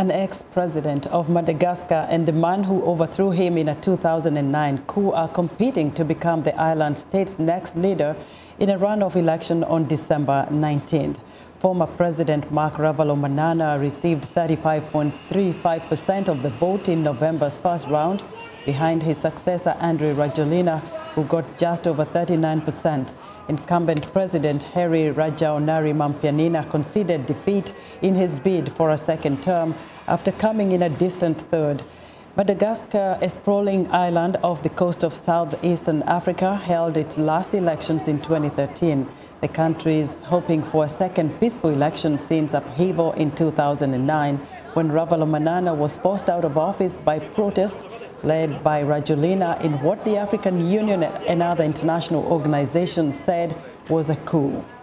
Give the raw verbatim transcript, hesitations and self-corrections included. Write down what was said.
An ex-president of Madagascar and the man who overthrew him in a two thousand nine coup are competing to become the island state's next leader in a runoff election on December nineteenth. Former President Marc Ravalomanana received thirty-five point three five percent of the vote in November's first round, behind his successor Andry Rajoelina, who got just over thirty-nine percent. Incumbent President Rajoelina conceded defeat in his bid for a second term after coming in a distant third. Madagascar, a sprawling island off the coast of southeastern Africa, held its last elections in twenty thirteen. The country is hoping for a second peaceful election since upheaval in two thousand nine, when Ravalomanana was forced out of office by protests led by Rajoelina in what the African Union and other international organizations said was a coup.